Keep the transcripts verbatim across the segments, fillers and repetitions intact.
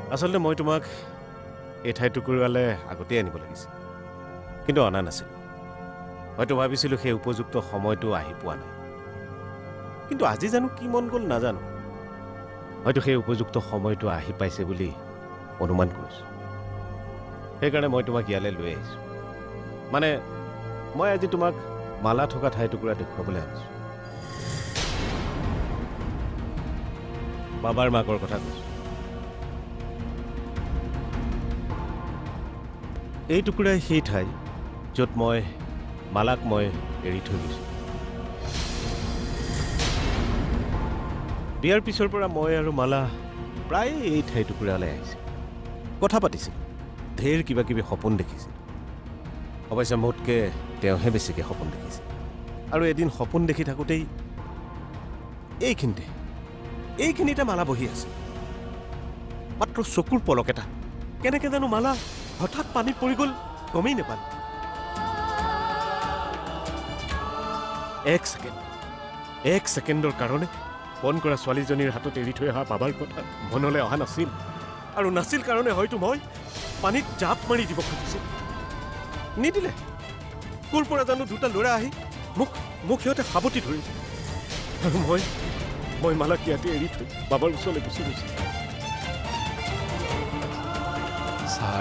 আচলতে মই তোমাক এই ঠাইটুকুৰালে আগতে আনিব লাগিছিল কিন্তু অনা নাছিল হয়তো ভাবিছিলো সেই উপযুক্ত সময়টো আহি পোৱা নাই কিন্তু আজি জানো কি মন গ'ল নাজানো হয়তো সেই উপযুক্ত সময়টো আহি পাইছে বুলি অনুমান কৰিছো সেইকাৰণে মই তোমাক ইয়ালৈ লৈ আহিছো মানে মই আজি তোমাক মালা থকা ঠাইটুকুৰা দেখুৱাবলৈ আনিছো বাবাৰ মাকৰ কথা কৈছো এই টুকুৰাই সেই ঠাই য'ত মই মালাক মই এৰি থৈ গৈছো বিয়াৰ পিছৰ পৰা মই আৰু মালা প্ৰায় এই ঠাইটুকুৰালৈ আহিছিল কথা পাতিছিল ঢেৰ কিবা কিবি সপোন দেখিছিল অৱশ্যে মোতকৈ তেওঁহে বেছিকৈ সপোন দেখিছিল আৰু এদিন সপোন দেখি থাকোঁতেই এইখিনিতে এইখিনিতে মালা বহি আছে মাত্ৰ চকুৰ পলক এটা কেনেকৈ জানো মালা হঠাৎ পানীত পৰি গ'ল গমেই নাপালো এক ছেকেণ্ড এক ছেকেণ্ডৰ কাৰণে বন কৰা ছোৱালীজনীৰ হাতত এৰি থৈ অহা বাবাৰ কথা মনলৈ অহা নাছিল আৰু নাছিল কাৰণে হয়তো মই পানীত জাপ মাৰি দিব খুজিছিল নিদিলে কোৰ পৰা জানো দুটা ল'ৰা আহি মোক মোক সিহঁতে সাৱটি ধৰিছিল আৰু মই মই মালাক ইয়াতে এৰি থৈ বাবাৰ ওচৰলৈ গুচি গৈছিল ছাৰ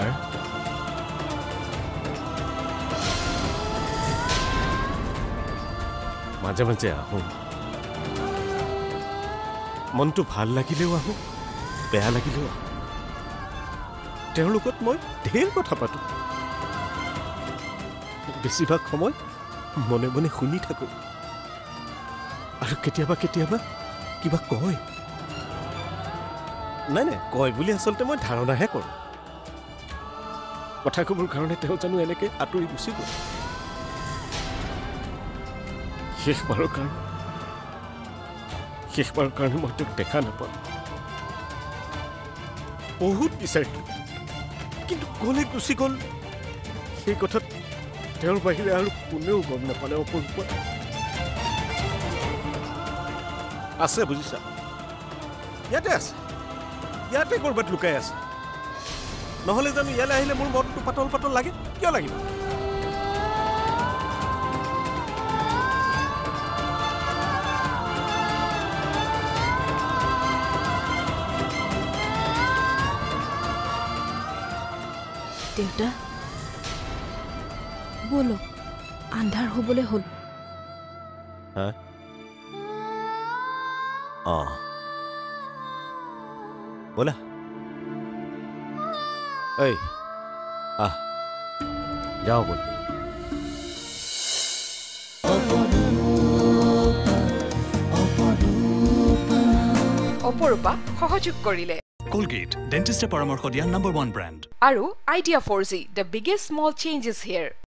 মাজে মাজে আহোঁ মনটো ভাল লাগিলেও আহোঁ বেয়া লাগিলেও আহোঁ তেওঁৰ লগত মই ঢেৰ কথা পাতোঁ বেছিভাগ সময় মনে মনে শুনি থাকোঁ আৰু কেতিয়াবা কেতিয়াবা কিবা কয় নাই নাই কয় বুলি আচলতে মই ধাৰণাহে কৰোঁ কথা ক'বৰ কাৰণে তেওঁ জানো এনেকৈ আঁতৰি গুচি গ'ল শেষবাৰৰ কাৰণে শেষবাৰৰ কাৰণে মই তেওঁক দেখা নাপাওঁ বহুত বিচাৰিলোঁ কিন্তু গ'লে গুচি গ'ল সেই কথাত তেওঁৰ বাহিৰে আৰু কোনেও গম নাপালে অপৰূপা আছে বুজিছা ইয়াতে আছে ইয়াতে ক'ৰবাত লুকাই আছে নহ'লে জানো ইয়ালৈ আহিলে মোৰ মনটো পাতল পাতল লাগে কিয় লাগিব দেউতা বলো আন্ধাৰ হ'বলৈ হ'ল হা অঁ ব'লা এই আহ যাওঁ বল অপৰূপা সহযোগ কৰিলে Colgate, dentist পৰামৰ্শ দিয়া number one brand. আৰু Idea four G, the biggest small changes here.